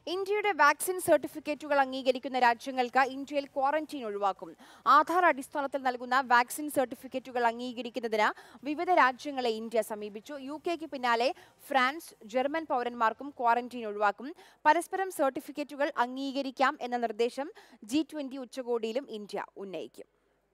ഇന്ത്യയുടെ വാക്സിൻ സർട്ടിഫിക്കറ്റുകൾ അംഗീകരിക്കുന്ന രാജ്യങ്ങൾക്ക് ഇന്ത്യയിൽ ക്വാറന്റീൻ ഒഴിവാക്കും. ആധാർ അടിസ്ഥാനത്തിൽ നൽകുന്ന വാക്സിൻ സർട്ടിഫിക്കറ്റുകൾ അംഗീകരിക്കുന്നതിന് വിവിധ രാജ്യങ്ങളെ ഇന്ത്യ സമീപിച്ചു. യുകെക്ക് പിന്നാലെ ഫ്രാൻസ്, ജർമ്മൻ പൗരന്മാർക്കും ക്വാറന്റീൻ ഒഴിവാക്കും. പരസ്പരം സർട്ടിഫിക്കറ്റുകൾ അംഗീകരിക്കാം എന്ന നിർദ്ദേശം G20 ഉച്ചകോടിയിലും ഇന്ത്യ ഉന്നയിക്കും.